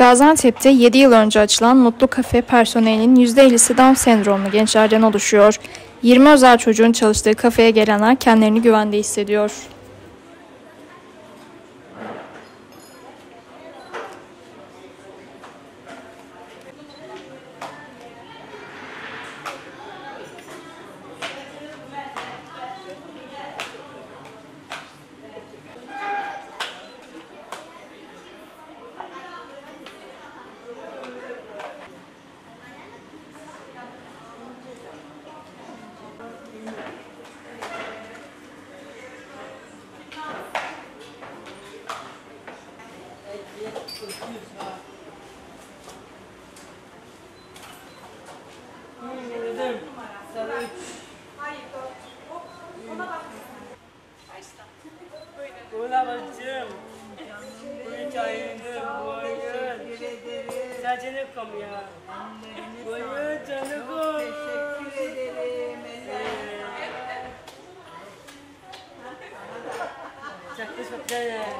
Gaziantep'te 7 yıl önce açılan Mutlu Kafe personelinin %50'si Down sendromlu gençlerden oluşuyor. 20 özel çocuğun çalıştığı kafeye gelenler kendilerini güvende hissediyor. Babacığım, buyur çayındır, buyur. Saçını kom ya. Buyur canım. Teşekkür ederim. Çok teşekkür ederim.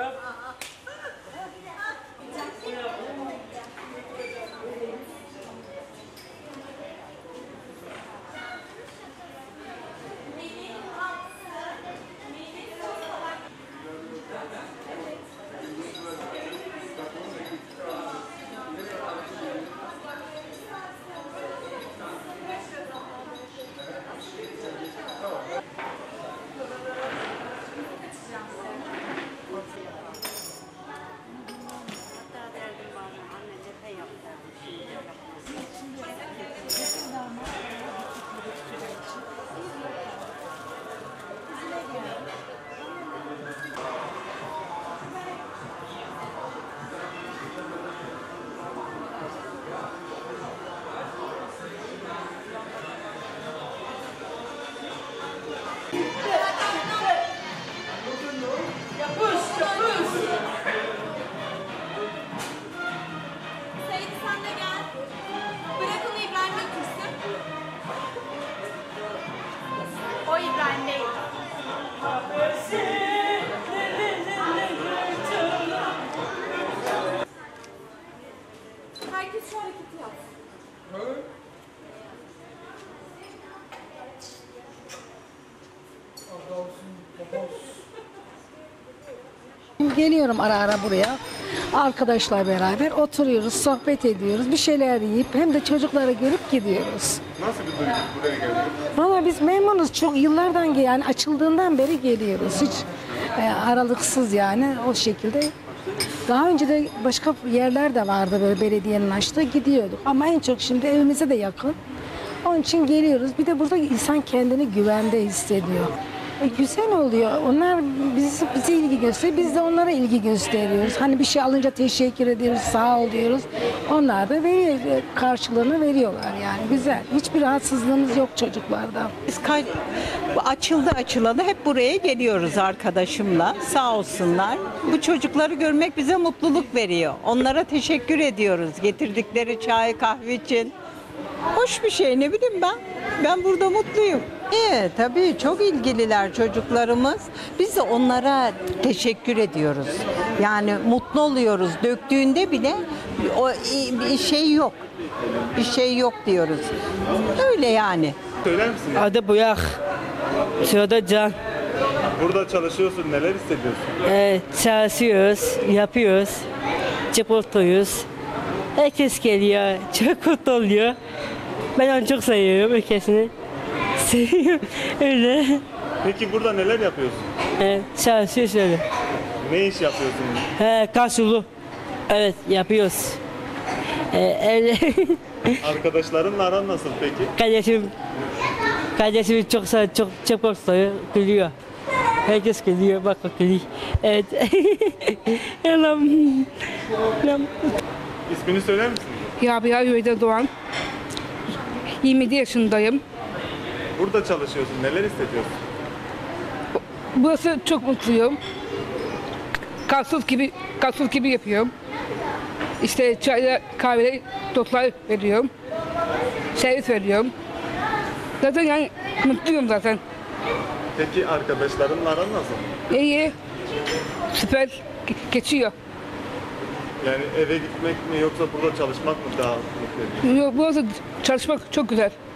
Herkes şu hareketi yapsın. Geliyorum ara ara buraya. Arkadaşlar beraber oturuyoruz, sohbet ediyoruz. Bir şeyler yiyip hem de çocukları görüp gidiyoruz. Nasıl bir duygu buraya geliyor? Valla biz memnunuz. Çok yıllardan yani açıldığından beri geliyoruz. Hiç aralıksız yani o şekilde. Daha önce de başka yerler de vardı böyle belediyenin açtığı gidiyorduk. Ama en çok şimdi evimize de yakın. Onun için geliyoruz. Bir de burada insan kendini güvende hissediyor. Güzel oluyor. Onlar bize ilgi gösteriyor. Biz de onlara ilgi gösteriyoruz. Hani bir şey alınca teşekkür ediyoruz, sağ ol diyoruz. Onlar da veriyor, karşılığını veriyorlar yani. Güzel. Hiçbir rahatsızlığımız yok çocuklarda. Biz açılalı hep buraya geliyoruz arkadaşımla. Sağ olsunlar. Bu çocukları görmek bize mutluluk veriyor. Onlara teşekkür ediyoruz getirdikleri çay, kahve için. Hoş bir şey, ne bileyim ben. Ben burada mutluyum. Tabii çok ilgililer çocuklarımız. Biz de onlara teşekkür ediyoruz. Yani mutlu oluyoruz. Döktüğünde bile o bir şey yok. Bir şey yok diyoruz. Öyle yani. Söyler misin? Adı Buyak. Soyadı Can. Burada çalışıyorsun, neler hissediyorsun? Çalışıyoruz, yapıyoruz. Çok mutluyuz. Herkes geliyor, çok mutlu oluyor. Ben onu çok seviyorum, herkesini. Seviyorum, öyle. Peki burada neler yapıyorsun? Çalışıyoruz öyle. Ne iş yapıyorsun? Karşılığı. Evet, yapıyoruz. Öyle. Arkadaşlarınla aran nasıl peki? Kardeşim çok mutlu, gülüyor. Herkes gülüyor, bak gülüyor. Evet. Yalan. İsmini söyler misin? Rabia Yüveyde Doğan. 27 yaşındayım. Burada çalışıyorsun, neler hissediyorsun? Burası çok mutluyum. Kasıt gibi yapıyorum. İşte çayla kahveleri toplar veriyorum. Servis veriyorum. Zaten yani mutluyum zaten. Peki arkadaşlarınla aran nasıl? İyi. Süper geçiyor. Yani eve gitmek mi yoksa burada çalışmak mı daha mutlu ediyor? Yok, burası çalışmak çok güzel.